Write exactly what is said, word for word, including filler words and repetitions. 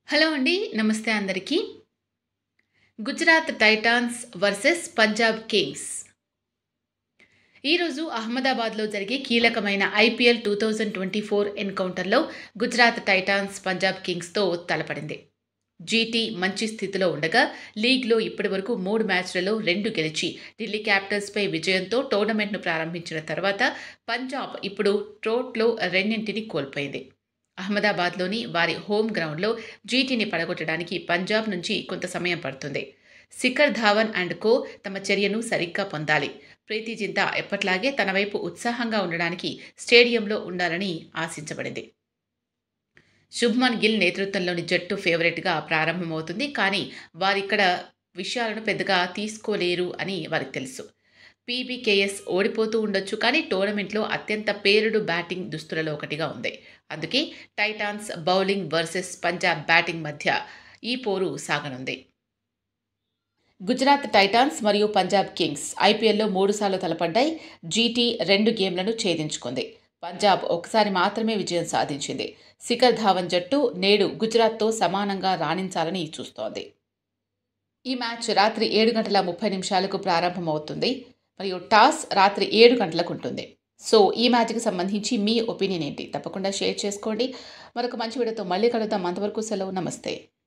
Hello అండి. నమస్తే అందరికీ. Gujarat Titans versus Punjab Kings. ఈరోజు అహ్మదాబాద్‌లో జరిగే కీలకమైన ఐపీఎల్ రెండు వేల ఇరవై నాలుగు ఎన్‌కౌంటర్‌లో గుజరాత్ టైటాన్స్ పంజాబ్ కింగ్స్‌తో తలపడింది. జీటీ మంచి స్థితిలో ఉండగా లీగ్‌లో ఇప్పటివరకు మూడు మ్యాచ్‌లలో రెండు గెలిచి ఢిల్లీ క్యాపిటల్స్‌పై విజయంతో టోర్నమెంట్‌ను ప్రారంభించిన తర్వాత పంజాబ్ ఇప్పుడు ట్రోట్లో రెండింటిని కోల్పోయింది. అహ్మదాబాద్‌లోని వారి హోమ్ గ్రౌండ్‌లో జీటీని పడగొట్టడానికి పంజాబ్ నుంచి కొంత సమయం పడుతుంది. శిఖర్ ధావన్ అండ్ కో తమ చర్యను సరిగ్గా పొందాలి. ప్రీతి జింతా ఎప్పట్లాగే తన వైపు ఉత్సాహంగా ఉండడానికి స్టేడియంలో ఉండాలని ఆశించబడింది. శుభ్మన్ గిల్ నేతృత్వంలోని జట్టు ఫేవరెట్‌గా ప్రారంభమవుతుంది. కానీ వారిక్కడ విషయాలను పెద్దగా తీసుకోలేరు అని వారికి తెలుసు. పీబీకేఎస్ ఓడిపోతూ ఉండొచ్చు, కానీ టోర్నమెంట్లో అత్యంత పేలుడు బ్యాటింగ్ దుస్తులలో ఒకటిగా ఉంది. అందుకే Titans bowling versus Punjab batting మధ్య ఈ పోరు సాగనుంది. గుజరాత్ టైటాన్స్ మరియు పంజాబ్ కింగ్స్ ఐపీఎల్లో మూడుసార్లు తలపడ్డాయి. జీటీ రెండు గేమ్లను ఛేదించుకుంది. పంజాబ్ ఒకసారి మాత్రమే విజయం సాధించింది. శిఖర్ ధావన్ జట్టు నేడు గుజరాత్తో సమానంగా రాణించాలని చూస్తోంది. ఈ మ్యాచ్ రాత్రి ఏడు గంటల ముప్పై నిమిషాలకు ప్రారంభమవుతుంది మరియు టాస్ రాత్రి ఏడు గంటలకు ఉంటుంది. సో ఈ మ్యాచ్కి సంబంధించి మీ ఒపీనియన్ ఏంటి? తప్పకుండా షేర్ చేసుకోండి. మరొక మంచి వీడియోతో మళ్ళీ కలుద్దాం. అంతవరకు సెలవు. నమస్తే.